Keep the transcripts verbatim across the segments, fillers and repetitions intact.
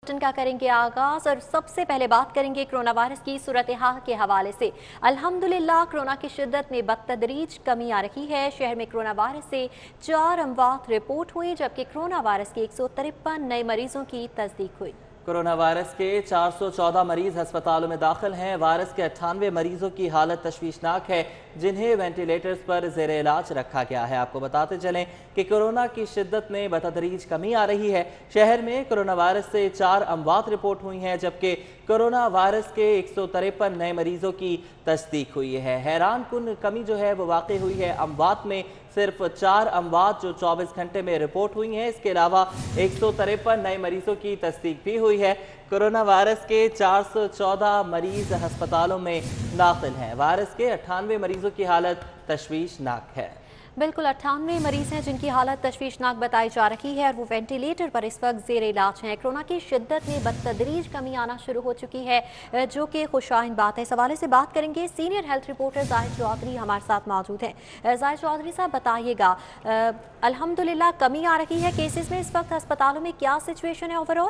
का करेंगे आगाज और सबसे पहले बात करेंगे कोरोना वायरस की सूरत हाल के हवाले से। अल्हम्दुलिल्लाह कोरोना की शिद्दत में बतदरीज कमी आ रही है। शहर में कोरोना वायरस से चार अमवात रिपोर्ट हुई, जबकि कोरोना वायरस के एक सौ तिरपन नए मरीजों की तस्दीक हुई। कोरोना वायरस के चार सौ चौदह मरीज अस्पतालों में दाखिल हैं। वायरस के अट्ठानवे मरीजों की हालत तशवीशनाक है, जिन्हें वेंटिलेटर्स पर जेर इलाज रखा गया है। आपको बताते चलें कि कोरोना की शिद्दत में बतदरीज कमी आ रही है। शहर में कोरोना वायरस से चार अमवात रिपोर्ट हुई हैं, जबकि कोरोना वायरस के एक सौ तिरपन नए मरीजों की तस्दीक हुई है। हैरान कुन कमी जो है वो वाक़ई हुई है। अमवात में सिर्फ चार अमवात जो चौबीस घंटे में रिपोर्ट हुई हैं। इसके अलावा एक सौ तिरपन नए मरीजों की तस्दीक भी हुई है। कोरोना वायरस के चार सौ चौदह मरीज अस्पतालों में दाखिल हैं। वायरस के अट्ठानवे मरीजों की हालत तशवीशनाक है। बिल्कुल, अट्ठानवे मरीज हैं जिनकी हालत तशवीशनाक बताई जा रही है और वो वेंटिलेटर पर इस वक्त जेर इलाज हैं। कोरोना की शिद्दत में बतदरीज कमी आना शुरू हो चुकी है, जो कि खुशाइन बात है। इस हवाले से बात करेंगे, senior health reporter Zahid Chaudhry हमारे साथ मौजूद हैं। जाहिद चौधरी साहब, बताइएगा, अल्हम्दुलिल्लाह कमी आ रही है केसेस में, इस वक्त अस्पतालों में क्या सिचुएशन है ओवरऑल?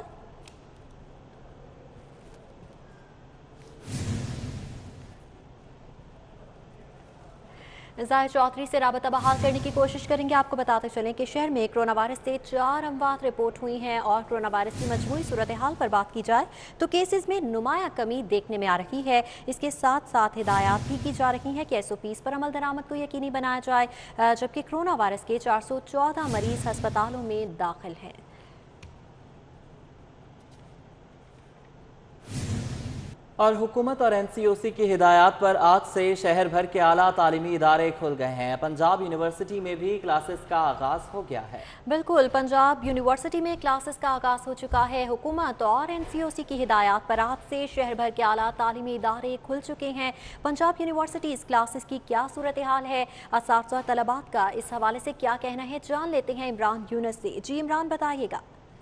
जाहिद चौधरी से राबता बहाल करने की कोशिश करेंगे। आपको बताते चलें कि शहर में कोरोना वायरस से चार अमवात रिपोर्ट हुई हैं और कोरोना वायरस की मजमूई सूरत हाल पर बात की जाए तो केसेस में नुमाया कमी देखने में आ रही है। इसके साथ साथ हिदायत भी की जा रही हैं कि एस ओ पीज़ पर अमल दरामद को यकीनी बनाया जाए, जबकि कोरोना वायरस के चार सौ चौदह मरीज अस्पतालों में दाखिल हैं। और हुकूमत और एन सी ओ सी की हिदायत पर आज से शहर भर के आला तालीमी इदारे खुल गए हैं। पंजाब यूनिवर्सिटी में भी क्लासेस का आगाज हो गया है। बिल्कुल, पंजाब यूनिवर्सिटी में क्लासेस का आगाज हो चुका है। हुकूमत और एन सी ओ सी की हिदायत पर आज से शहर भर के आला तालीमी इदारे खुल चुके हैं। पंजाब यूनिवर्सिटी इस क्लासेस की क्या सूरत हाल है, असातिज़ा तलबात का इस हवाले से क्या कहना है, जान लेते हैं इमरान यूनुस से। जी इमरान, बताइएगा।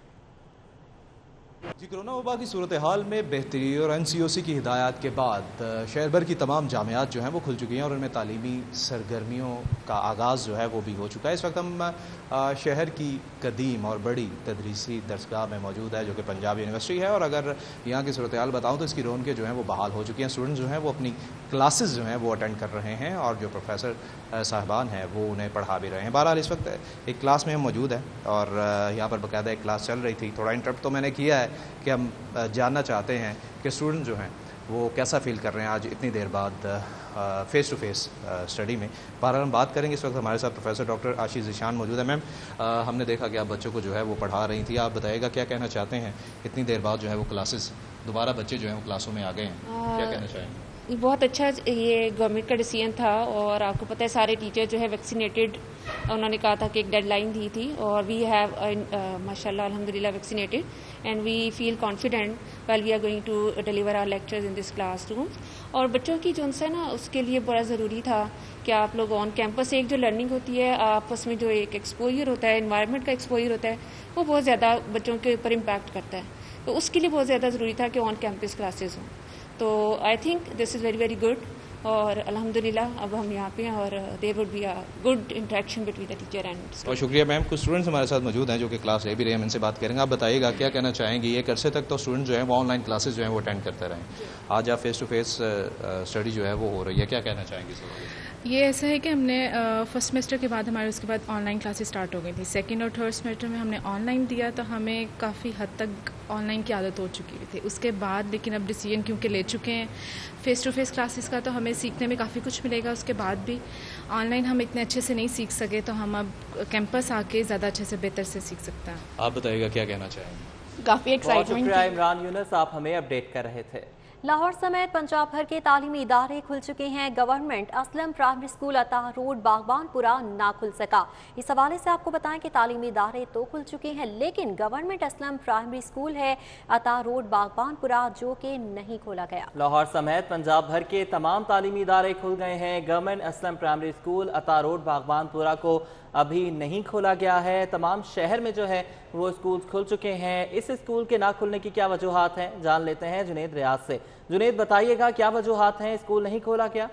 जी, कोरोना वबा की सूरत हाल में बेहतरी और एन सी ओ सी की हिदायत के बाद शहर भर की तमाम जामियात जो हैं वो खुल चुकी हैं और उनमें तालीमी सरगर्मियों का आगाज़ जो है वो भी हो चुका है। इस वक्त हम शहर की कदीम और बड़ी तदरीसी दरसगाह में मौजूद है, जो कि पंजाब यूनिवर्सिटी है। और अगर यहाँ की सूरत हाल बताऊँ तो इसकी रौनकें जो हैं वो बहाल हो चुकी हैं। स्टूडेंट्स जो हैं वो अपनी क्लासेस जो हैं वो अटेंड कर रहे हैं और जो प्रोफेसर साहबान हैं वो उन्हें पढ़ा भी रहे हैं। बहरहाल इस वक्त एक क्लास में हम मौजूद हैं और यहाँ पर बाकायदा एक क्लास चल रही थी। थोड़ा इंटरप्ट तो मैंने किया है कि हम जानना चाहते हैं कि स्टूडेंट जो हैं वो कैसा फील कर रहे हैं आज इतनी देर बाद फ़ेस टू फेस स्टडी में। बहरहाल हम बात करेंगे। इस वक्त हमारे साथ प्रोफेसर डॉक्टर आशीष ज़ीशान मौजूद है। मैम, हमने देखा कि आप बच्चों को जो है वो पढ़ा रही थी, आप बताइएगा क्या कहना चाहते हैं, इतनी देर बाद जो है वो क्लासेस दोबारा बच्चे जो हैं वो क्लासों में आ गए हैं, क्या कहना चाहेंगे? बहुत अच्छा ये गवर्नमेंट का डिसीजन था और आपको पता है सारे टीचर जो है वैक्सीनेटेड, उन्होंने कहा था कि एक डेडलाइन दी थी और वी हैव माशाल्लाह अल्हम्दुलिल्लाह vaccinated and we feel confident well we are going to deliver our lectures in this classroom. और बच्चों की जो है ना उसके लिए बड़ा ज़रूरी था कि आप लोग ऑन कैंपस एक जो लर्निंग होती है, आपस में जो एक एक्सपोजर होता है, एनवायरनमेंट का एक्सपोजर होता है, वो बहुत ज़्यादा बच्चों के ऊपर इम्पैक्ट करता है। तो उसके लिए बहुत ज़्यादा ज़रूरी था कि ऑन कैंपस क्लासेस हों। तो I think this is very very good और अल्हम्दुलिल्लाह अब हम यहाँ पे हैं और there would be a good interaction between the teacher and student. और शुक्रिया मैम। कुछ स्टूडेंट्स हमारे साथ मौजूद हैं जो कि क्लास ले भी रहे हैं, हम इनसे बात करेंगे। आप बताइएगा क्या कहना चाहेंगी, एक अरसे तक तो स्टूडेंट जो हैं वो ऑनलाइन क्लासेस जो हैं वो अटेंड करते रहे, आज आप फेस टू फेस स्टडी जो है वो हो रही है, क्या कहना चाहेंगे इस बारे में? ये ऐसा है कि हमने फर्स्ट सेमेस्टर के बाद हमारे उसके बाद ऑनलाइन क्लासेस स्टार्ट हो गई थी। सेकंड और थर्ड सेमेस्टर में हमने ऑनलाइन दिया तो हमें काफ़ी हद तक ऑनलाइन की आदत हो चुकी थी। उसके बाद लेकिन अब डिसीजन क्योंकि ले चुके हैं फ़ेस टू फेस क्लासेस का, तो हमें सीखने में काफ़ी कुछ मिलेगा। उसके बाद भी ऑनलाइन हम इतने अच्छे से नहीं सीख सके तो हम अब कैंपस आके ज़्यादा अच्छे से बेहतर से सीख सकते हैं। आप बताइएगा क्या कहना चाहेंगे? काफ़ी एक्साइटमेंट। इमरान यूनुस, आप हमें अपडेट कर रहे थे। लाहौर समेत पंजाब भर के तालीमी इदारे खुल चुके हैं। Government Aslam primary school Ata road Baghbanpura ना खुल सका। इस हवाले से आपको बताएं कि तालीमी इदारे तो खुल चुके हैं, लेकिन गवर्नमेंट असलम प्राइमरी स्कूल है अता रोड बागबानपुरा जो कि नहीं खोला गया। लाहौर समेत पंजाब भर के तमाम तालीमी इदारे खुल गए हैं। Government Aslam primary school Ata road Baghbanpura को अभी नहीं खोला गया है। तमाम शहर में जो है वो स्कूल खुल चुके हैं। इस स्कूल के ना खुलने की क्या वजूहात हैं, जान लेते हैं जुनेद रियाज से। जुनेद, बताइएगा क्या वजूहात हैं, स्कूल नहीं खोला गया?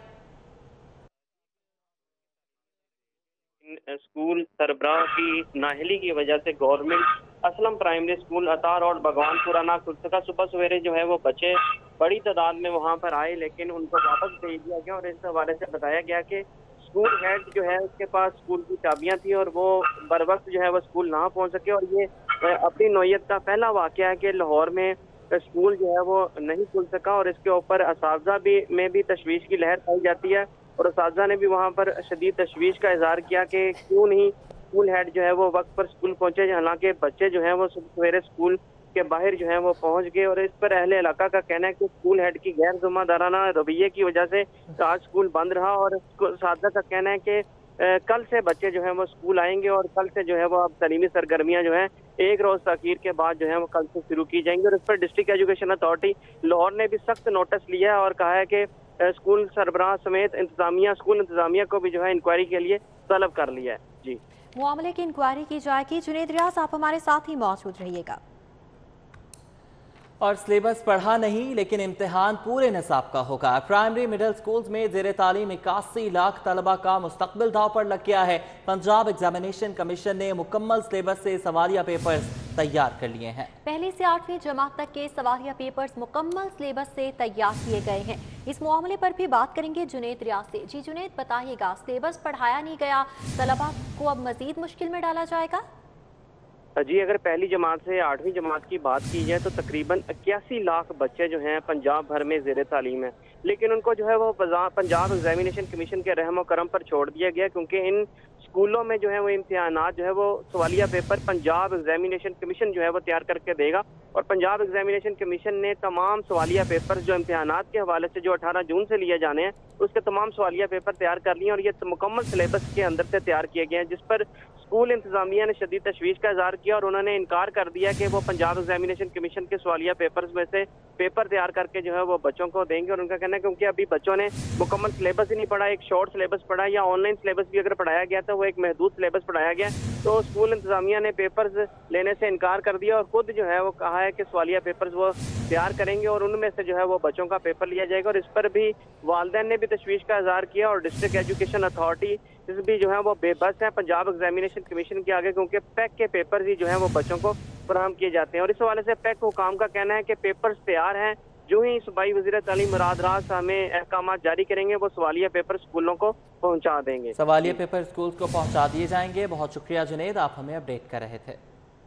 स्कूल सरबराह की नाअहली की वजह से government Aslam primary school Ata road Bhagwanpura ना खुल सका। सुबह सवेरे जो है वो बच्चे बड़ी तादाद में वहाँ पर आए, लेकिन उनको वापस भेज दिया गया और इस हवाले से बताया गया कि स्कूल हेड जो है उसके पास स्कूल की चाबियां थी और वो बर वक्त जो है वो स्कूल ना पहुँच सके। और ये अपनी नौयत का पहला वाक़या है कि लाहौर में स्कूल जो है वो नहीं खुल सका और इसके ऊपर असातिज़ा भी में भी तशवीश की लहर पाई जाती है और असातिज़ा ने भी वहाँ पर शदीद तशवीश का इजहार किया कि क्यों नहीं स्कूल हेड जो है वो वक्त पर स्कूल पहुंचे। हालांकि बच्चे जो हैं वो सवेरे स्कूल के बाहर जो है वो पहुंच गए और इस पर अहले इलाका का कहना है कि स्कूल हेड की गैर जिम्मेदाराना रवैये की वजह से आज स्कूल बंद रहा। और असातिज़ा का कहना है कि कल से बच्चे जो हैं वो स्कूल आएंगे और कल से जो है वो अब तलीमी सरगर्मियां जो हैं एक रोज ताखीर के बाद जो है वो कल से शुरू की जाएंगी। और इस पर डिस्ट्रिक्ट एजुकेशन अथॉरिटी लाहौर ने भी सख्त नोटिस लिया है और कहा है कि स्कूल सरबराह समेत इंतजामिया स्कूल इंतजामिया को भी जो है इंक्वायरी के लिए तलब कर लिया है। जी, मामले की इंक्वायरी की जाएगी। जुनेद रियाज, आप हमारे साथ ही मौजूद रहिएगा। और सिलेबस पढ़ा नहीं लेकिन इम्तिहान पूरे निसाब का होगा। प्राइमरी मिडिल स्कूल्स में ज़ेर तालीम इक्यासी लाख तलबा का मुस्तकबिल दाव पर लग गया है। पंजाब एग्जामिनेशन कमीशन ने मुकम्मल सिलेबस से सवालिया पेपर्स तैयार कर लिए हैं। पहली से आठवीं जमात तक के सवालिया पेपर्स मुकम्मल सिलेबस से तैयार किए गए हैं। इस मामले पर भी बात करेंगे जुनेद रियाज से। जी जुनेद, बताइएगा, सिलेबस पढ़ाया नहीं गया, तलबा को अब मजीद मुश्किल में डाला जाएगा? जी, अगर पहली जमात से आठवीं जमात की बात की जाए तो तकरीबन इक्यासी लाख बच्चे जो हैं पंजाब भर में ज़ेर तालीम है, लेकिन उनको जो है वो पंजाब एग्जामिनेशन कमीशन के रहम करम पर छोड़ दिया गया क्योंकि इन स्कूलों में जो है वो इम्तिहानात जो है वो सवालिया पेपर पंजाब एग्जामिनेशन कमीशन जो है वो तैयार करके देगा। और पंजाब एग्जामिनेशन कमीशन ने तमाम सवालिया पेपर जो इम्तिहानात के हवाले से जो अठारह जून से लिए जाने हैं उसके तमाम सवालिया पेपर तैयार कर लिए और ये मुकम्मल सिलेबस के अंदर से तैयार किए गए हैं, जिस पर स्कूल इंतजामिया ने शदीद तशवीश का इजहार किया और उन्होंने इनकार कर दिया कि वो पंजाब एग्जामिनेशन कमीशन के सवालिया पेपर्स में से पेपर तैयार करके जो है वो बच्चों को देंगे। और उनका कहना है क्योंकि अभी बच्चों ने मुकम्मल सिलेबस ही नहीं पढ़ा, एक शॉर्ट सिलेबस पढ़ा या ऑनलाइन सिलेबस भी अगर पढ़ाया गया तो वो एक महदूद सिलेबस पढ़ाया गया, तो स्कूल इंतजामिया ने पेपर्स लेने से इनकार कर दिया और खुद जो है वो कहा है कि सवालिया पेपर्स वो तैयार करेंगे और उनमें से जो है वो बच्चों का पेपर लिया जाएगा। और इस पर भी वालिदैन ने भी तशवीश का इजहार किया और डिस्ट्रिक्ट एजुकेशन अथॉरिटी इस भी जो है वो बेबस है पंजाब एग्जामिनेशन कमीशन के आगे, क्योंकि पैक के पेपर ही जो है वो बच्चों को फराहम किए जाते हैं। और इस हवाले से पैक हुकाम का कहना है कि पेपर्स तैयार हैं, जो ही सूबाई वज़ीर तालीम मुराद राज हमें अहकाम जारी करेंगे वो सवालिया पेपर स्कूलों को पहुंचा देंगे। सवालिया पेपर स्कूल को पहुंचा दिए जाएंगे। बहुत शुक्रिया जुनेद, आप हमें अपडेट कर रहे थे।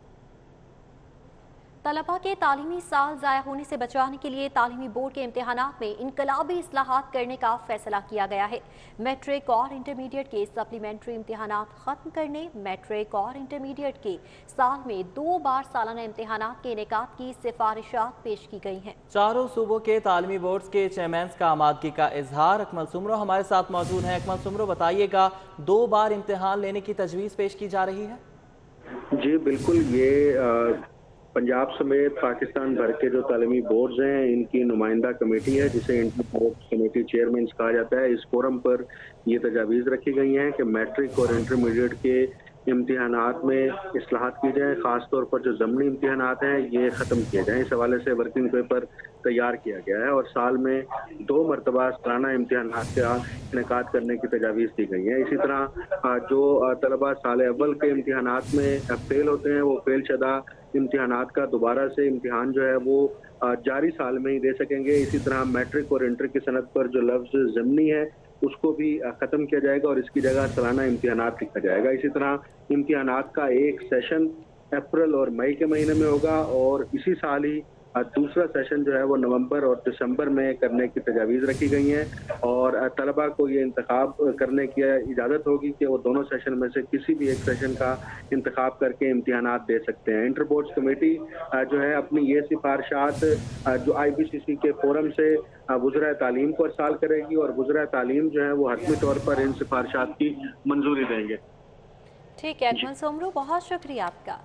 तलबा के तालीमी साल ज़ाया होने से बचाने के लिए तालीमी बोर्ड के इम्तिहानात में इनकलाबी इस्लाहात करने का फैसला किया गया है। मैट्रिक और इंटरमीडिएट के सप्लीमेंट्री इम्तिहानात खत्म करने, मैट्रिक और इंटरमीडिएट के साल में दो बार सालाना इम्तिहानात के इनेकाद की सिफारिशात पेश की गई हैं। चारों सूबों के तालीमी बोर्ड के चेयरमैन का आमादगी का इजहार। अकमल सुमरो हमारे साथ मौजूद हैं। अकमल सुमरो, बताइएगा, दो बार इम्तिहान लेने की तजवीज़ पेश की जा रही है? जी बिल्कुल, ये आ... पंजाब समेत पाकिस्तान भर के जो तालीमी बोर्ड्स हैं इनकी नुमाइंदा कमेटी है जिसे इंटर बोर्ड कमेटी चेयरमैन कहा जाता है। इस फोरम पर ये तजावीज़ रखी गई हैं कि मैट्रिक और इंटरमीडिएट के इम्तिहानात में इस्लाहात की जाए, ख़ासतौर पर जो ज़मनी इम्तिहानात हैं ये ख़त्म किए जाएँ। इस हवाले से वर्किंग पेपर तैयार किया गया है और साल में दो मरतबा सालाना इम्तिहानात का इनेकाद करने की तजावीज़ दी गई हैं। इसी तरह जो तलबा साल अव्वल के इम्तिहानात में फ़ेल होते हैं वो फ़ेल शुदा इम्तिहानात का दोबारा से इम्तिहान जो है वो जारी साल में ही दे सकेंगे। इसी तरह मैट्रिक और इंटर की सनद पर जो लफ्ज़ ज़मनी है उसको भी ख़त्म किया जाएगा और इसकी जगह सालाना इम्तिहानात लिखा जाएगा। इसी तरह इम्तिहानात का एक सेशन अप्रैल और मई के महीने में होगा और इसी साल ही दूसरा सेशन जो है वो नवंबर और दिसंबर में करने की तजावीज़ रखी गई हैं और तलबा को ये इंतखाब करने की इजाज़त होगी कि वो दोनों सेशन में से किसी भी एक सेशन का इंतखाब करके इम्तिहानात दे सकते हैं। इंटर बोर्ड्स कमेटी जो है अपनी ये सिफारिशात जो आई बी सी सी के फोरम से वज़रा तालीम को अरसाल करेगी और वज़रा तालीम जो है वो हतमी तौर पर इन सिफारिशात की मंजूरी देंगे। ठीक है अकमल सुमरो, बहुत शुक्रिया आपका।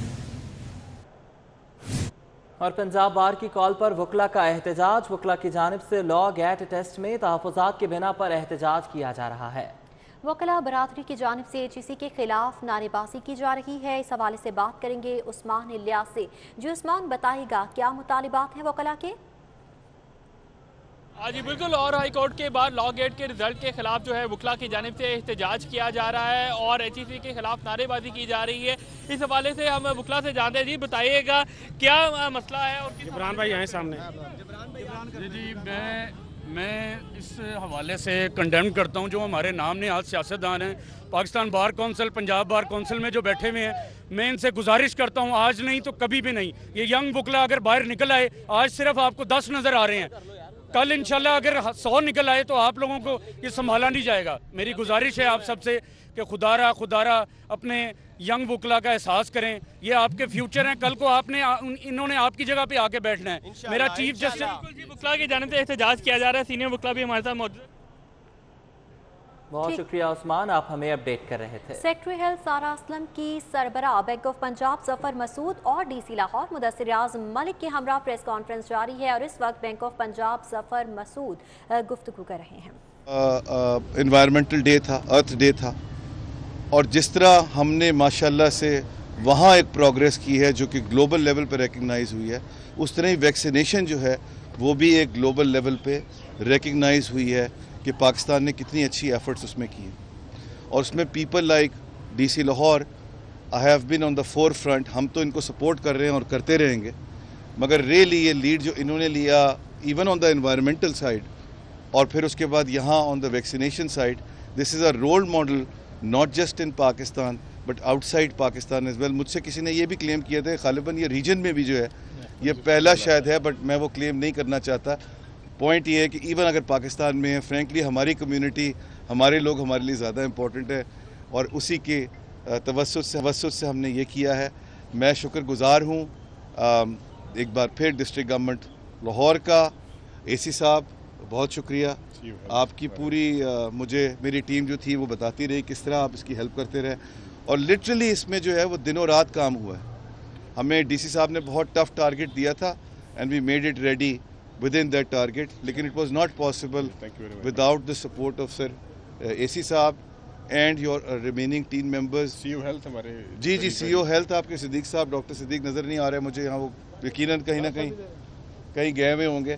और पंजाब बार की कॉल पर वकला का एहतजाज। वकला की जानिब से लॉ गैट टेस्ट में तहफ़्फ़ुज़ात की बिना पर एहतजाज किया जा रहा है। वकला बरादरी की जानिब से एच ई सी के खिलाफ नारेबाजी की जा रही है। इस हवाले से बात करेंगे उस्मान इलियास से। जो उस्मान, बताइएगा, क्या मुतालिबात हैं वकला के? ہاں جی بالکل، اور ہائی کورٹ کے بعد لا گیٹ کے رزلٹ کے خلاف جو ہے وکلا کی جانب سے احتجاج کیا جا رہا ہے اور ایچ ای سی کے خلاف نعرے بازی کی جا رہی ہے. اس حوالے سے ہم وکلا سے جانتے ہیں. جی بتائیے گا کیا مسئلہ ہے؟ اور جبران بھائی آئیں سامنے. جی جی میں میں اس حوالے سے کنڈیم کرتا ہوں جو ہمارے نام نے آج سیاستدان ہیں Pakistan bar council, Punjab bar council میں جو بیٹھے ہوئے ہیں. میں ان سے گزارش کرتا ہوں آج نہیں تو کبھی بھی نہیں، یہ ینگ وکلا اگر باہر نکل آئے، آج صرف آپ کو دس نظر آ رہے ہیں، کل انشاءاللہ اگر سو نکل آئے تو آپ لوگوں کو یہ سنبھالا نہیں جائے گا. میری گزارش ہے آپ سب سے کہ خدا را خدا را اپنے ینگ وکلا کا احساس کریں، یہ آپ کے فیوچر ہیں. کل کو آپ نے انہوں نے آپ کی جگہ پہ آ کے بیٹھنا ہے. میرا چیف جسٹس وکلا کی جانب سے احتجاج کیا جا رہا ہے، سینئر وکلا بھی ہمارے ساتھ موجود ہے. بہت شکریہ عثمان، آپ ہمیں اپڈیٹ کر رہے تھے. سیکٹری ہیلتھ سارا اسلم کی سربراہ بینک آف پنجاب ظفر مسعود اور ڈی سی لاہور مدثر اعظم ملک کے ہمراہ پریس کانفرنس جاری ہے اور اس وقت بینک آف پنجاب ظفر مسعود گفتگو کر رہے ہیں. انوائرمنٹل ڈے تھا، ارتھ ڈے تھا، اور جس طرح ہم نے ماشاءاللہ سے وہاں ایک پروگریس کی ہے جو کہ گلوبل لیول پہ ریکگنائز ہوئی ہے، اس طرح ہی ویکسینیشن جو ہے وہ بھی ایک گلوبل لیول پہ ریکگنائز ہوئی ہے کہ پاکستان نے کتنی اچھی ایفرٹس اس میں کی ہیں. اور اس میں people like D C Lahore I have been on the forefront. ہم تو ان کو سپورٹ کر رہے ہیں اور کرتے رہیں گے، مگر ریئلی یہ لیڈ جو انہوں نے لیا even on the environmental side اور پھر اس کے بعد یہاں on the vaccination side, this is a role model not just in Pakistan but outside Pakistan as well. مجھ سے کسی نے یہ بھی کلیم کیا تھا غالباً یہ ریجن میں بھی جو ہے یہ پہلا شاید ہے، بٹ میں وہ کلیم نہیں کرنا چاہتا. پوائنٹ یہ ہے کہ ایون اگر پاکستان میں ہے، فرینکلی ہماری کمیونٹی، ہمارے لوگ ہمارے لیے زیادہ امپورٹنٹ ہے، اور اسی کے توسط سے توسط سے ہم نے یہ کیا ہے. میں شکر گزار ہوں ایک بار پھر ڈسٹرکٹ گورنمنٹ لاہور کا. اے سی صاحب بہت شکریہ، آپ کی پوری مجھے میری ٹیم جو تھی وہ بتاتی رہی کس طرح آپ اس کی ہیلپ کرتے رہے، اور لٹرلی اس میں جو ہے وہ دنوں رات کام ہوا ہے. ہمیں ڈی سی صاحب نے بہت ٹف ٹارگٹ دیا تھا and we made it ready within that target, لیکن it was not possible without the support of sir A C صاحب and your uh, remaining team members. C O health ہمارے جی جی سی O health آپ کے صدیق صاحب، doctor صدیق نظر نہیں آ رہے مجھے یہاں، وہ یقیناً کہیں نہ کہیں کہیں گئے ہوئے ہوں گے.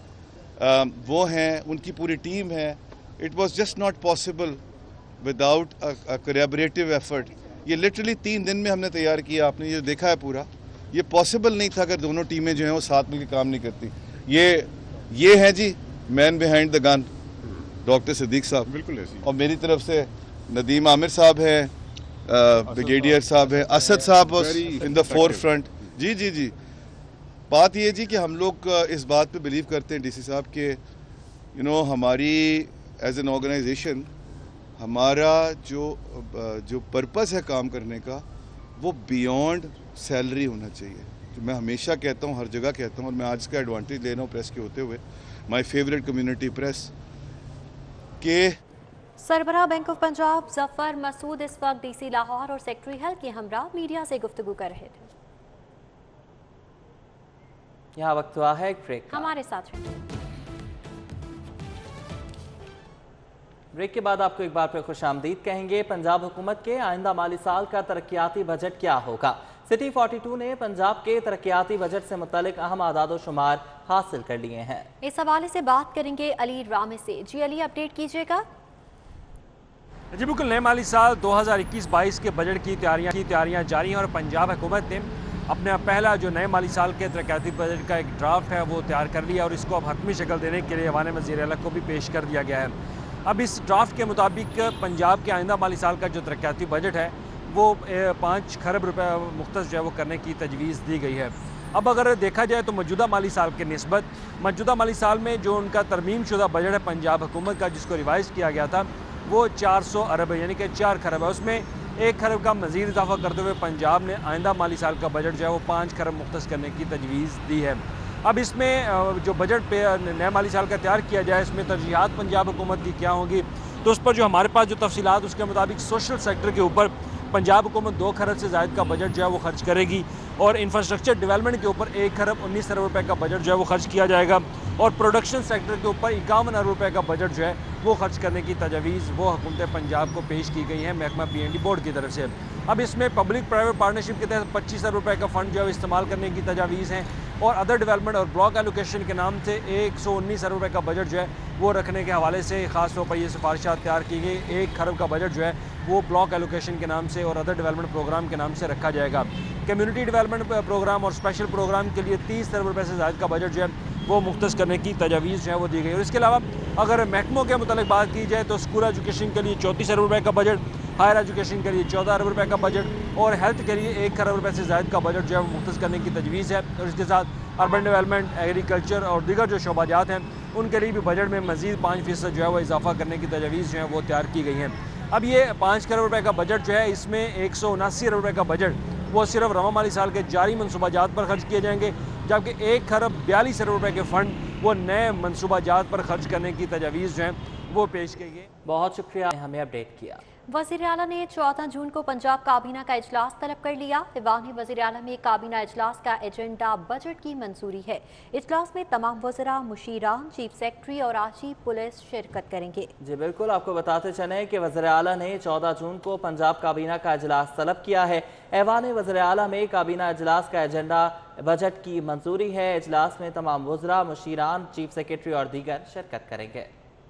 وہ ہیں، ان کی پوری ٹیم ہے. it was just not possible without a, a collaborative effort. یہ literally تین دن میں ہم نے تیار کیا، آپ نے یہ دیکھا ہے پورا. یہ پاسبل نہیں تھا اگر دونوں ٹیمیں جو ہیں وہ ساتھ مل کے کام نہیں کرتی. یہ یہ ہے جی مین بیہائنڈ دا گن ڈاکٹر صدیق صاحب، بالکل ایسی. اور میری طرف سے ندیم عامر صاحب ہیں، بریگیڈیئر صاحب ہیں، اسد صاحب ان دا فور فرنٹ. جی جی جی بات یہ جی کہ ہم لوگ اس بات پہ بلیو کرتے ہیں ڈی سی صاحب کہ یو نو ہماری ایز این آرگنائزیشن ہمارا جو جو پرپس ہے کام کرنے کا وہ بیونڈ سیلری ہونا چاہیے. میں ہمیشہ کہتا ہوں، ہر جگہ کہتا ہوں، اور میں آج کا ایڈوانٹیج لے رہا ہوں پریس کے ہوتے ہوئے، مائی فیوریٹ کمیونٹی پریس، کہ سربراہ بینک آف پنجاب ظفر مسعود اس وقت ڈی سی لاہور اور سیکٹری ہیلتھ کے ہمراہ میڈیا سے گفتگو کر رہے تھے. یہاں وقت ہوا ہے ایک بریک. ہمارے ساتھ رہے. بریک کے بعد آپ کو ایک بار پھر خوش آمدید کہیں گے. پنجاب حکومت کے آئندہ مالی سال کا ترقیاتی بجٹ کیا ہوگا؟ سٹی فورٹی ٹو نے پنجاب کے ترقیاتی بجٹ سے متعلق اہم اعداد و شمار حاصل کر لیے ہیں. اس حوالے سے بات کریں گے علی رامے سے. جی علی اپڈیٹ کیجیے گا. جی بالکل، نئے مالی سال دو ہزار اکیس بائیس کے بجٹ کی تیاریاں کی تیاریاں جاری ہیں اور پنجاب حکومت نے اپنا پہلا جو نئے مالی سال کے ترقیاتی بجٹ کا ایک ڈرافٹ ہے وہ تیار کر لیا اور اس کو اب حتمی شکل دینے کے لیے ایوان وزیر اعلیٰ کو بھی پیش کر دیا گیا ہے. اب اس ڈرافٹ کے مطابق پنجاب کے آئندہ مالی سال کا جو ترقیاتی بجٹ ہے وہ پانچ کھرب روپے مختص جو ہے وہ کرنے کی تجویز دی گئی ہے. اب اگر دیکھا جائے تو موجودہ مالی سال کے نسبت موجودہ مالی سال میں جو ان کا ترمیم شدہ بجٹ ہے پنجاب حکومت کا، جس کو ریوائز کیا گیا تھا، وہ چار سو ارب ہے، یعنی کہ چار کھرب ہے. اس میں ایک کھرب کا مزید اضافہ کرتے ہوئے پنجاب نے آئندہ مالی سال کا بجٹ جو ہے وہ پانچ کھرب مختص کرنے کی تجویز دی ہے. اب اس میں جو بجٹ پہ نئے مالی سال کا تیار کیا جائے، اس میں ترجیحات پنجاب حکومت کی کیا ہوں گی، تو اس پر جو ہمارے پاس جو تفصیلات اس کے مطابق سوشل سیکٹر کے اوپر پنجاب حکومت دو کھرب سے زائد کا بجٹ جو ہے وہ خرچ کرے گی اور انفراسٹرکچر ڈیولپمنٹ کے اوپر ایک کھرب انیس ارب روپے کا بجٹ جو ہے وہ خرچ کیا جائے گا اور پروڈکشن سیکٹر کے اوپر اکاون ارب روپے کا بجٹ جو ہے وہ خرچ کرنے کی تجویز وہ حکومت پنجاب کو پیش کی گئی ہے محکمہ پی این ڈی بورڈ کی طرف سے. اب اس میں پبلک پرائیویٹ پارٹنرشپ کے تحت پچیس ارب روپے کا فنڈ جو ہے استعمال کرنے کی تجاویز ہیں. और अदर डेवलपमेंट और ब्लॉक एलोकेशन के नाम से एक सौ उन्नीस अरब रुपये का बजट जो है वो रखने के हवाले से ख़ास तौर पर ये सिफारिशात तैयार की गई। एक खरब का बजट जो है वो ब्लॉक एलोकेशन के नाम से और अदर डेवलपमेंट प्रोग्राम के नाम से रखा जाएगा। कम्युनिटी डेवलपमेंट प्रोग्राम और स्पेशल प्रोग्राम के लिए तीस अरब रुपये से ज़्यादा का बजट जो है वो मुख्तस करने की तजावीज़ जो है वो दी गई। और इसके अलावा अगर महकमों के मुतालिक बात की जाए तो स्कूल एजुकेशन के लिए चौंतीस अरब रुपये का बजट, हायर एजुकेशन के लिए चौदह अरब रुपये का बजट और हेल्थ के लिए एक खरब रुपये से ज़्यादा का बजट जो है वो मुख्तस करने की तजवीज़ है। और इसके साथ अर्बन डेवलपमेंट, एग्रीकल्चर और दीगर जो शोबाजात हैं उनके लिए भी बजट में मज़ीद पाँच फीसद जो है वो इजाफा करने की तजवीज़ जो है वो तैयार की गई हैं। अब ये पाँच करोड़ रुपये का बजट जो है इसमें एक सौ उनासी अरब रुपये का बजट वो सिर्फ रवा माली साल के जारी मनसूबाजात पर खर्च किए जाएंगे, जबकि एक खरब बयालीस अरब रुपये के फ़ंड वो नए मनसूबाजात पर खर्च करने की तजावीज़ जो हैं वो पेश की गई। बहुत शुक्रिया, हमें अपडेट किया। वज़ीर आला ने चौदह जून को पंजाब काबीना का इजलास तलब कर लिया। ऐवान वज़ीर आला में काबीना इजलास का एजेंडा बजट की मंजूरी है। इजलास में तमाम वज़रा, मुशीरान, चीफ सेक्रेटरी और आजी पुलिस शिरकत करेंगे। जी बिल्कुल, आपको बताते चलें कि वज़ीर आला ने चौदह जून को पंजाब काबीना का इजलास तलब किया है। ऐवान वज़ीर आला में काबीना इजलास का एजेंडा बजट की मंजूरी है। इजलास में तमाम वज़रा, मुशीरान, चीफ सेक्रेटरी और दीगर शिरकत करेंगे।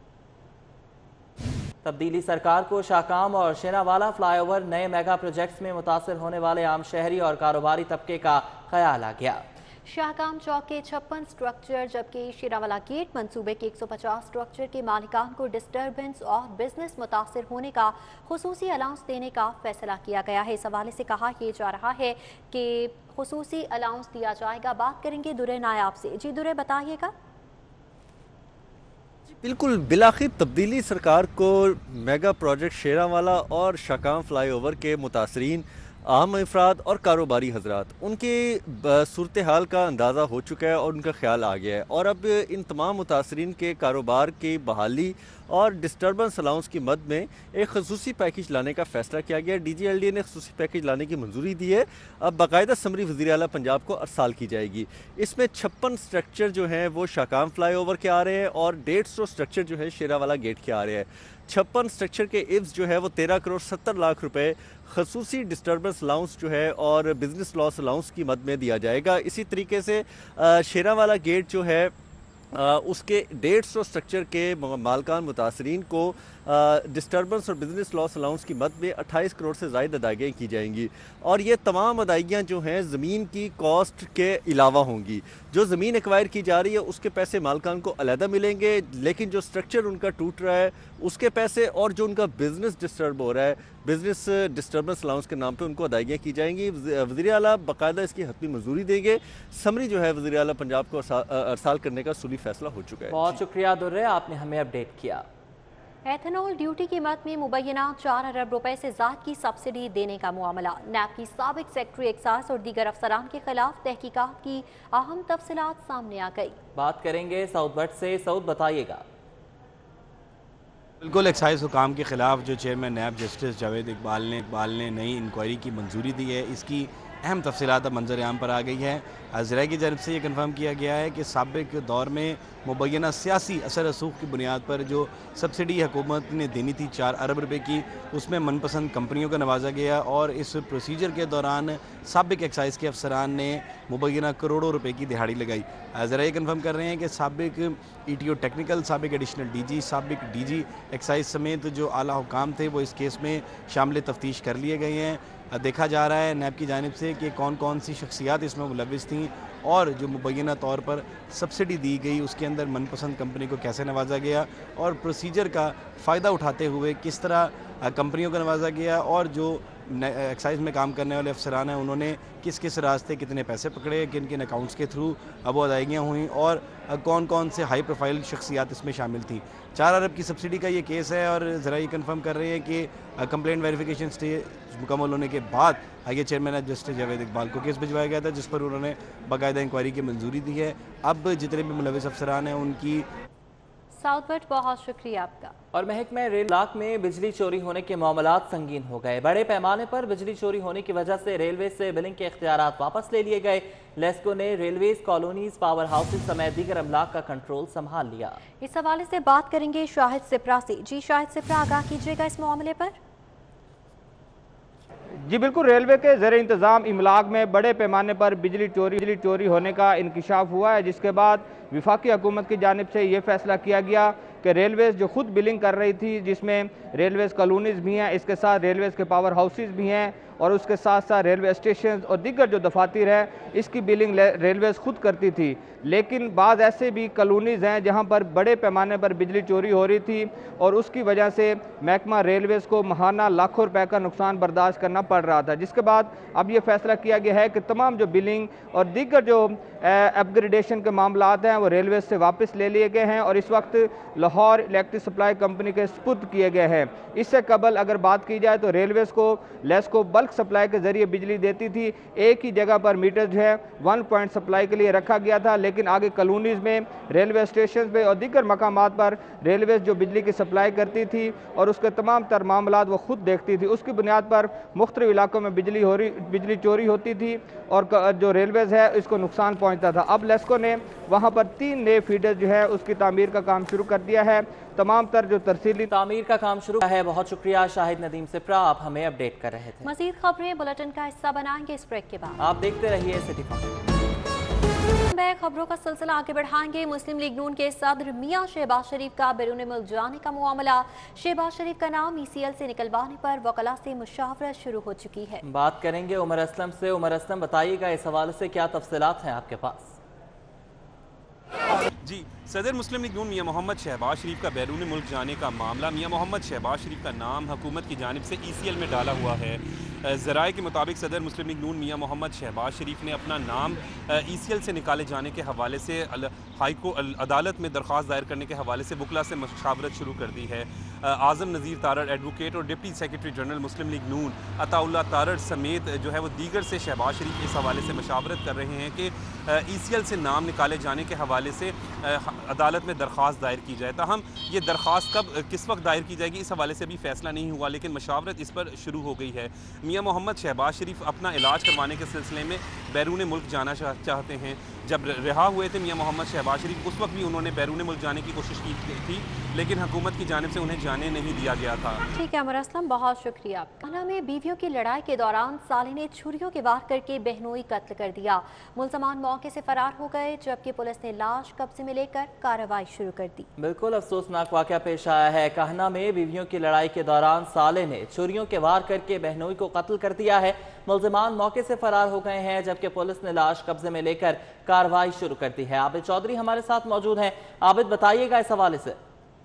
तब्दीली सरकार को शाकाम और शेरावाला फ्लाईओवर नए मेगा प्रोजेक्ट्स में मुतासर होने वाले आम शहरी और कारोबारी तबके का ख्याल आ गया। शाहकाम चौक के छप्पन स्ट्रक्चर जबकि शेरावाला गेट मंसूबे के एक सौ पचास स्ट्रक्चर के मालिकान को डिस्टर्बेंस और बिजनेस मुतासर होने का खुसूसी अलाउंस देने का फैसला किया गया है। इस हवाले से कहा यह जा रहा है कि खुसूसी अलाउंस दिया जाएगा। बात करेंगे दुरे नायाब से। जी दुरे, बताइएगा। बिल्कुल, बिलाखिर तब्दीली सरकार को मेगा प्रोजेक्ट शेरावाला और शाकाम फ्लाईओवर के मुतासरीन आम अफराद और कारोबारी हजरात उनके सूरत हाल का अंदाज़ा हो चुका है और उनका ख्याल आ गया है। और अब इन तमाम मुतासरीन के कारोबार की बहाली और डिस्टर्बेंस अलाउंस की मद में एक खसूसी पैकेज लाने का फैसला किया गया। डी जी एल डी ने खसूसी पैकेज लाने की मंजूरी दी है। अब बाकायदा समरी वज़ीर आला पंजाब को अरसाल की जाएगी। इसमें छप्पन स्ट्रक्चर जो हैं वो शाकाम फ्लाई ओवर के आ रहे हैं और डेढ़ सौ स्ट्रक्चर जो है शेरावाला गेट के आ रहे हैं। छप्पन स्ट्रक्चर के इव्स जो है वो तेरह करोड़ सत्तर लाख रुपए खसूसी डिस्टर्बेंस अलाउंस जो है और बिजनेस लॉस अलाउंस की मद में दिया जाएगा। इसी तरीके से शेरावाला गेट जो है आ, उसके डेढ़ सौ स्ट्रक्चर के मालकान मुतासरीन को डिस्टर्बेंस और बिजनेस लॉस अलाउंस की मद में अट्ठाईस करोड़ से ज़ायद अदायगियाँ की जाएंगी। और ये तमाम अदायगियाँ जो हैं ज़मीन की कॉस्ट के अलावा होंगी। जो ज़मीन एक्वायर की जा रही है उसके पैसे मालकान को अलहदा मिलेंगे, लेकिन जो स्ट्रक्चर उनका टूट रहा है उसके पैसे और जो उनका बिज़नेस डिस्टर्ब हो रहा है बिज़नेस डिस्टर्बेंस अलाउंस के नाम पे उनको अदायगियाँ की जाएंगी। वज़ीर आला बाकायदा इसकी हतमी मंजूरी देंगे। समरी जो है वज़ीर आला पंजाब को अरसाल करने का सूली फैसला हो चुका है। बहुत शुक्रिया दुर्रे, आपने हमें अपडेट किया। एथेनॉल ड्यूटी कीमत में मुबैना चार अरब रुपए से ज़्यादा की सब्सिडी देने का मामला। नैब की साबिक सेक्रेटरी एक्साइज और दीगर अफसरान के खिलाफ तहकीकात की अहम तफसीलात सामने आ गई। बात करेंगे सऊद भट्ट से। सऊद, बताइएगा। बिल्कुल, एक्साइज हुकाम के खिलाफ जो chairman NAB justice Javed Iqbal ने इकबाल ने नई इंक्वायरी की मंजूरी दी है। इसकी अहम तफसीलात अब मंजर आम पर आ गई है। ज़राए की जानब से ये कन्फर्म किया गया है कि साबिक दौर में मुबैना सियासी असर रसूख की बुनियाद पर जो सब्सिडी हुकूमत ने देनी थी चार अरब रुपए की, उसमें मनपसंद कंपनियों को नवाजा गया और इस प्रोसीजर के दौरान साबिक एक्साइज के अफसरान ने मुबैना करोड़ों रुपए की दिहाड़ी लगाई। ज़राए कन्फर्म कर रहे हैं कि साबिक ई टी ओ टेक्निकल, साबिक एडिशनल डी जी, साबिक डी जी एक्साइज समेत जो आला हुकाम थे वो इस केस में शामिल तफ्तीश कर लिए गए हैं। देखा जा रहा है नैब की जानिब से कि कौन कौन सी शख्सियात इसमें मुलविस थीं और जो मुबैना तौर पर सब्सिडी दी गई उसके अंदर मनपसंद कंपनी को कैसे नवाजा गया और प्रोसीजर का फ़ायदा उठाते हुए किस तरह कंपनियों को नवाजा गया और जो एक्साइज में काम करने वाले अफसरान हैं उन्होंने किस किस रास्ते कितने पैसे पकड़े, किन किन अकाउंट्स के थ्रू अब वो अदायगियाँ हुई और कौन कौन से हाई प्रोफाइल शख्सियात इसमें शामिल थी। चार अरब की सब्सिडी का ये केस है और ज़रा ये कन्फर्म कर रहे हैं कि कंप्लेंट वेरिफिकेशन स्टेज मुकम्मल होने के बाद आगे चेयरमैन जस्टिस जावेद इकबाल को केस भिजवाया गया था जिस पर उन्होंने बाकायदा इंक्वायरी की मंजूरी दी है। अब जितने भी मुलविस अफसरान हैं उनकी साउथ बहुत शुक्रिया आपका। और महकमे रेल ब्लॉक में बिजली चोरी होने के मामलात संगीन हो गए। बड़े पैमाने पर बिजली चोरी होने की वजह से रेलवे से बिलिंग के इख्तियारात वापस ले लिए गए। लेस्को ने रेलवेज, कॉलोनीज, पावर हाउसेज समेत दीगर अमलाक का कंट्रोल संभाल लिया। इस हवाले से बात करेंगे शाहिद सिप्रा से। जी शाहिद सिप्रा, आगाह कीजिएगा इस मामले पर। जी बिल्कुल, रेलवे के ज़र इंतज़ाम इमलाक में बड़े पैमाने पर बिजली चोरी बिजली चोरी होने का इंकशाफ हुआ है, जिसके बाद वफाकी हुकूमत की जानिब से ये फैसला किया गया कि रेलवेज़ जो खुद बिलिंग कर रही थी, जिसमें रेलवेज़ कॉलोनीज़ भी हैं, इसके साथ रेलवेज़ के पावर हाउसेज़ भी हैं और उसके साथ साथ रेलवे स्टेशन और दीगर जो दफातर है, इसकी बिलिंग रेलवेज़ खुद करती थी। लेकिन बाद ऐसे भी कॉलोनीज़ हैं जहां पर बड़े पैमाने पर बिजली चोरी हो रही थी और उसकी वजह से महकमा रेलवेज़ को माहाना लाखों रुपए का नुकसान बर्दाश्त करना पड़ रहा था, जिसके बाद अब ये फैसला किया गया है कि तमाम जो बिलिंग और दीगर जो अपग्रेडेशन के मामलात हैं वो रेलवे से वापस ले लिए गए हैं और इस वक्त लाहौर इलेक्ट्रिक सप्लाई कंपनी के सपुर्द किए गए हैं। इससे कबल अगर बात की जाए तो रेलवेज़ को लेस्को बल्क सप्लाई के जरिए बिजली देती थी। एक ही जगह पर मीटर जो है वन पॉइंट सप्लाई के लिए रखा गया था, लेकिन आगे कॉलोनीज़ में, रेलवे स्टेशन पे और दीगर मकामात पर रेलवेज़ जो बिजली की सप्लाई करती थी और उसके तमाम तर मामलात वो खुद देखती थी। उसकी बुनियाद पर मुख्तलिफ इलाकों में बिजली हो रही बिजली चोरी होती थी और जो रेलवेज़ है इसको नुकसान पहुँचता था। अब लेस्को ने वहाँ पर तीन नए फीडर जो है उसकी तामीर का काम शुरू कर दिया है। तमाम तर जो तरसीली तामीर का काम शुरू है। बहुत शुक्रिया शाहिद नदीम सिप्रा, आप हमें अपडेट कर रहे थे। मज़ीद खबरें बुलेटिन का हिस्सा बनाएंगे इस ब्रेक के बाद। आप देखते रहिए सिटी फॉक्स। खबरों का सिलसिला आगे बढ़ाएंगे। मुस्लिम लीग नून के सदर मियां शहबाज शरीफ का बैरून मुल्क जाने का मामला। शहबाज शरीफ का नाम ई सी एल से निकलवाने पर वकला से मुशावरत शुरू हो चुकी है। बात करेंगे उमर असलम से। उमर असलम, बताइएगा इस हवाले से क्या तफसीलात हैं आपके पास? जी, सदर मुस्लिम लीग नून मियां मोहम्मद शहबाज शरीफ का बैरून मुल्क जाने का मामला। मियां मोहम्मद शहबाज शरीफ का नाम हुकूमत की जानिब से ई सी एल में डाला हुआ है। ज़राए के मुताबिक सदर मुस्लिम लीग नून मियां मोहम्मद शहबाज शरीफ ने अपना नाम ई सी एल से निकाले जाने के हवाले से हाई को अदालत में दरख्वास्त दायर करने के हवाले से वकला से मशावरत शुरू कर दी है। आज़म नज़ीर तारड़ एडवोकेट और deputy secretary general Muslim League Noon Ataullah Tarar समेत जो है वो दीगर से शहबाज शरीफ इस हवाले से मशावरत कर रहे हैं कि ई सी एल से नाम निकाले जाने के हवाले से अदालत में दरख्वास्त दायर की जाए। ताहम ये दरख्वास्त कब किस वक्त दायर की जाएगी इस हवाले से भी फैसला नहीं हुआ, लेकिन मशावरत इस पर शुरू हो गई है। मियां मोहम्मद शहबाज शरीफ अपना इलाज करवाने के सिलसिले में बैरून मुल्क जाना चाहते हैं। जब रिहा हुए थे मियां मोहम्मद शहबाज शरीफ, उस वक्त भी उन्होंने बैरून मुल्क जाने की कोशिश की थी, लेकिन हुकूमत की जानिब से उन्हें जाने नहीं दिया गया था। ठीक है अमर असलम, बहुत शुक्रिया आपका। खाना में बीवियों की लड़ाई के दौरान साले ने छुरियों के वार करके बहनोई कत्ल कर दिया। मुलजमान मौके से फरार हो गए, जबकि पुलिस ने लाश कब्जे में लेकर कार्रवाई शुरू कर दी। बिल्कुल अफसोसनाक वाक़या पेश आया है। कहना में बीवियों की लड़ाई के दौरान साले ने छुरियों के वार करके बहनोई को कत्ल कर दिया है। मुलजमान मौके से फरार हो गए हैं, जबकि पुलिस ने लाश कब्जे में लेकर कार्रवाई शुरू कर दी है। आबिद चौधरी हमारे साथ मौजूद हैं। आबिद, बताइएगा इस हवाले से।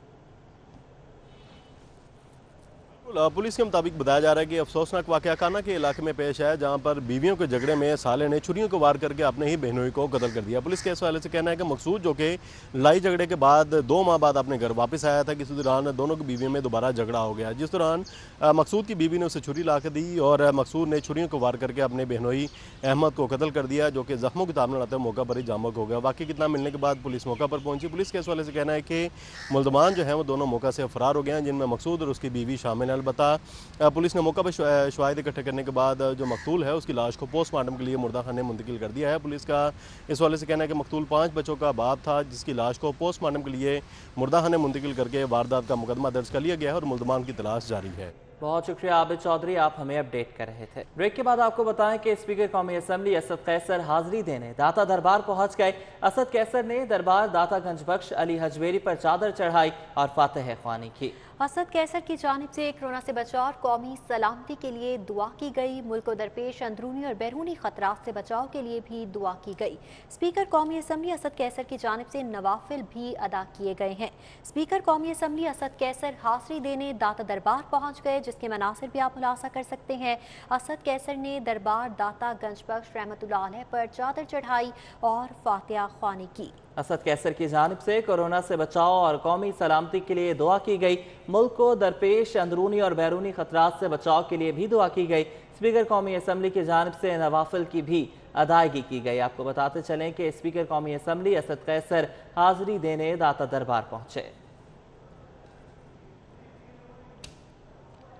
पुलिस के मुताबिक बताया जा रहा है कि अफसोसनाक वाक़या खाना के इलाके में पेश है, जहां पर बीवियों के झगड़े में साले ने छुरियों को वार करके अपने ही बहनोई को कत्ल कर दिया। पुलिस के इस वाले से कहना है कि मकसूद जो कि लड़ाई झगड़े के बाद दो माह बाद अपने घर वापस आया था, किसी दौरान दोनों की बीवियों में दोबारा झगड़ा हो गया, जिस दौरान मकसूद की बीवी ने उसे छुरी ला कर दी और मकसूद ने छुरियों को वार करके अपने बहनोई अहमद को कत्ल कर दिया, जो कि जख्मों की ताब लाते मौका पर ही जामक हो गया। वाकई कितना मिलने के बाद पुलिस मौका पर पहुंची। पुलिस के इस वाले से कहना है कि मुलजमान जो है वो दोनों मौका से फरार हो गए हैं, जिनमें मकसूद और उसकी बीवी शामिल हैं। अलबत्ता पुलिस ने मौका पर शवाहिद इकट्ठे करने के बाद जो मकतूल है उसकी लाश को पोस्टमार्टम के लिए मुर्दा खाने मुंतकिल कर दिया है। पुलिस का इस वाले से कहना है कि मकतूल पाँच बच्चों का बाप था, जिसकी लाश को पोस्टमार्टम के लिए मुर्दा खाने मुंतकिल करके वारदात का मुकदमा दर्ज कर लिया गया है और मुलजमान की तलाश जारी है। बहुत शुक्रिया आबिद चौधरी, आप हमें अपडेट कर रहे थे। ब्रेक के बाद आपको बताएं कि स्पीकर कौमी असम्बली असद कैसर हाजिरी देने दाता दरबार पहुंच गए। असद कैसर ने दरबार दाता गंज बख्श अली हजवेरी पर चादर चढ़ाई और फातह ख्वानी की। असद कैसर की जानिब से कोरोना से बचाव, कौमी सलामती के लिए दुआ की गई। मुल्क को दरपेश अंदरूनी और बैरूनी खतरात से बचाव के लिए भी दुआ की गई। स्पीकर कौमी असम्बली असद कैसर की जानिब से नवाफिल भी अदा किए गए हैं। स्पीकर कौमी असम्बली असद कैसर हाजिरी देने दाता दरबार पहुंच गए, जिसके मनासिर भी आप खुलासा कर सकते हैं। असद कैसर ने दरबार दाता गंज बख्श रहमतुल्लाह अलैह पर चादर चढ़ाई और फातिहा ख्वानी की। असद कैसर की जानिब से कोरोना से बचाव और कौमी सलामती के लिए दुआ की गई। मुल्क को दरपेश अंदरूनी और बैरूनी खतरात से बचाव के लिए भी दुआ की गई। स्पीकर कौमी असम्बली की जानिब से नवाफिल की भी अदायगी की गई। आपको बताते चलें कि स्पीकर कौमी असम्बली असद कैसर हाजिरी देने दाता दरबार पहुंचे।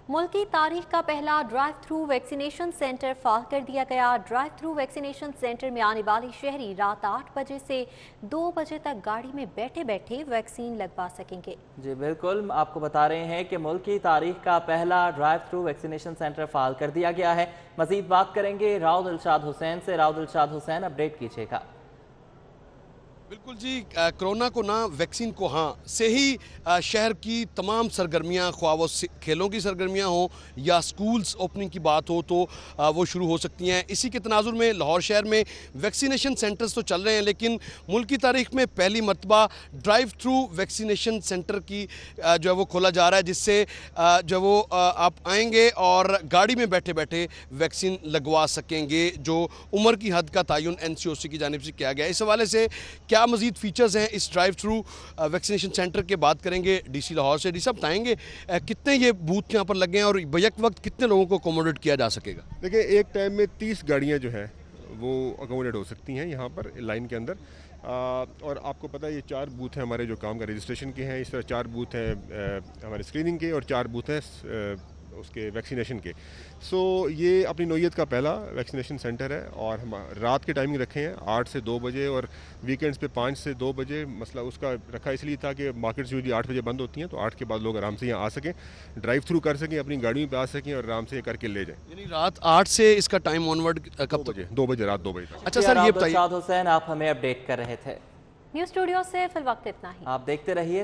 मुल्क की तारीख का पहला ड्राइव थ्रू वैक्सीनेशन सेंटर फाल कर दिया गया। ड्राइव थ्रू वैक्सीनेशन सेंटर में आने वाले शहरी रात आठ बजे से दो बजे तक गाड़ी में बैठे बैठे वैक्सीन लगवा सकेंगे। जी बिल्कुल, आपको बता रहे हैं कि मुल्क की तारीख का पहला ड्राइव थ्रू वैक्सीनेशन सेंटर फाल कर दिया गया है। मजीद बात करेंगे राव दिलशाद हुसैन से। राव दिलशाद हुसैन, अपडेट कीजिएगा। बिल्कुल जी, कोरोना को ना वैक्सीन को हाँ से ही शहर की तमाम सरगर्मियाँ, ख्वाह वो खेलों की सरगर्मियाँ हों या स्कूल्स ओपनिंग की बात हो तो वो शुरू हो सकती हैं। इसी के तनाजुर में लाहौर शहर में वैक्सीनेशन सेंटर्स तो चल रहे हैं, लेकिन मुल्क की तारीख में पहली मरतबा ड्राइव थ्रू वैक्सीनेशन सेंटर की जो है वो खोला जा रहा है, जिससे जो वो आप आएंगे और गाड़ी में बैठे बैठे वैक्सीन लगवा सकेंगे, जो उम्र की हद का तयन एन सी ओ सी की जानिब से किया गया। इस हवाले से क्या मजीद फीचर्स हैं इस ड्राइव थ्रू वैक्सीनेशन सेंटर के, बात करेंगे डी सी लाहौर से। डी साहब बताएंगे कितने ये बूथ यहाँ पर लगे हैं और बैक वक्त कितने लोगों को अकोमोडेट किया जा सकेगा? देखिए, एक टाइम में तीस गाड़ियाँ जो हैं वो अकोमोडेट हो सकती हैं यहाँ पर लाइन के अंदर। आ, और आपको पता है ये चार बूथ हैं हमारे जो काम का रजिस्ट्रेशन के हैं, इस तरह चार बूथ हैं हमारे स्क्रीनिंग के और चार बूथ हैं उसके वैक्सीनेशन के। सो ये अपनी नौयत का पहला वैक्सीनेशन सेंटर है और हम रात के टाइमिंग रखे हैं आठ से दो बजे और वीकेंड्स पे पाँच से दो बजे। मसला उसका रखा इसलिए था कि मार्केट्स यूजली आठ बजे बंद होती हैं, तो आठ के बाद लोग आराम से यहाँ आ सकें, ड्राइव थ्रू कर सकें, अपनी गाड़ियों पे आ सकें और आराम से करके ले जाएं। यानी रात आठ से इसका टाइम ऑनवर्ड कब बजे? दो बजे, रात दो बजे तक। अच्छा सर, ये बताइए। हुसैन, आप हमें अपडेट कर रहे थे। न्यूज़ स्टूडियो से फिल वक्त इतना ही। आप देखते रहिए